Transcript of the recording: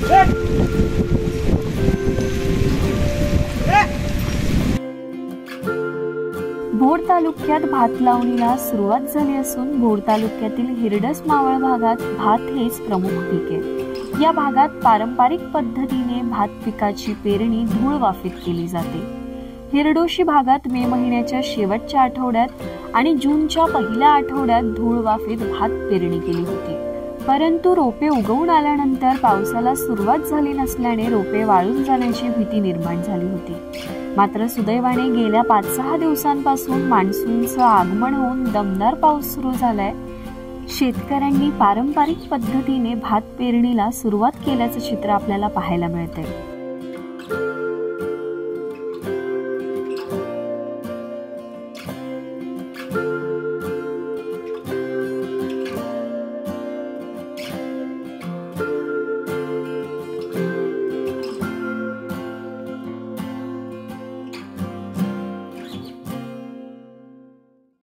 भोर तालुक्यात भात लावणीला सुरुवात झाली असून भोर तालुक्यातील हिरडस मावळ भागात भात हेच प्रमुख पीक आहे। या भागात पारंपरिक पद्धतीने भात पिकाची पेरणी धूळ वाफेत केली जाते। हिरडोशी भागात मे महिन्याच्या शेवटच्या आठवड्यात आणि जूनच्या पहिल्या आठवड्यात धूळ वाफेत भात पेरणी केली होती, परंतु रोपे उगवून आल्यानंतर पावसाला सुरुवात झाली नसल्याने रोपे वाळून जाण्याची भीती निर्माण झाली होती। मात्र सुदैवाने गेल्या 5-6 दिवसांपासून मान्सूनचं आगमन होऊन दमदार पाऊस सुरू झालाय। शेतकऱ्यांनी पारंपरिक पद्धतीने भात पेरणीला सुरुवात केल्याचं चित्र आपल्याला पाहायला मिळतंय।